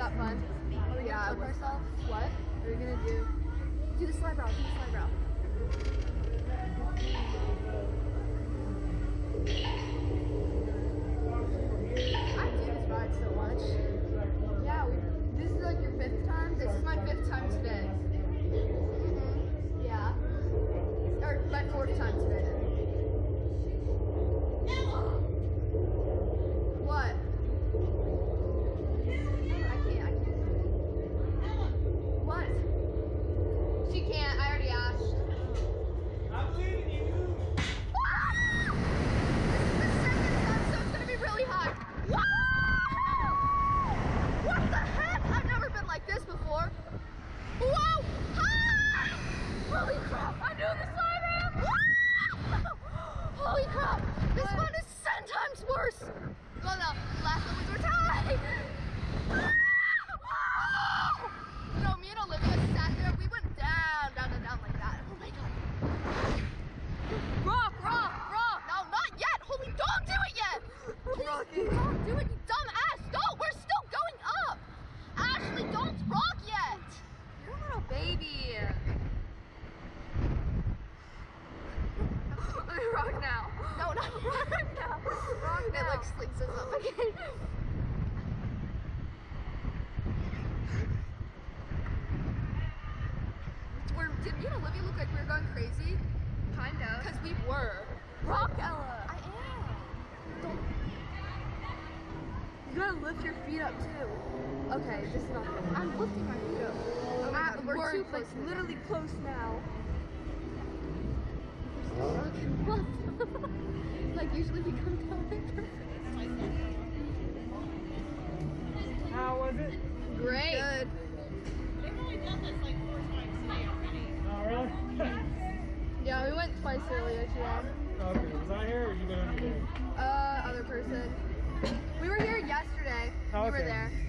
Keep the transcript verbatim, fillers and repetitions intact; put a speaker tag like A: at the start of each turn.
A: that fun. Are we yeah, gonna flip ourselves? What? Are we gonna do? Do the slide brow, do the slide brow. I do this ride so much. Yeah, we, this is like your fifth time? This is my fifth time today. Mm-hmm. Yeah. Or my fourth time today. What? I can't, I can't. What? She can't, I already asked.
B: I'm leaving you.
A: This is the second time, so it's gonna be really high. What the heck? I've never been like this before. Whoa! Ah! Holy crap! I knew this slide ramp! Holy crap! This one is ten times worse! Well, no, last one was retired! No, me and Olivia sat there, we went down, down, and down like that. Oh my god. Rock, rock, rock! No, not yet! Holy, don't do it yet! Please, don't do it, you dumb ass! Don't! We're still going up! Ashley, don't rock yet! You're a little baby. Let me rock now. No, not rock now. Rock now. It like slings us up again. We're, did me and Olivia look like we were going crazy? Kind of. Because we were. Rock, Ella. I am. Don't. You gotta lift your feet up too. Okay, this is not good. I'm lifting my feet up. Oh my God, we're, we're too close. Like, literally close now. Like usually we come down like
B: How was it?
A: great. Good.
C: They've only done this like four times today already.
B: Oh, really?
A: Yeah, we went twice earlier today.
B: Okay, was I here or you been on your day?
A: Uh, other person. We were here yesterday.
B: Oh,
A: we were
B: okay.
A: there.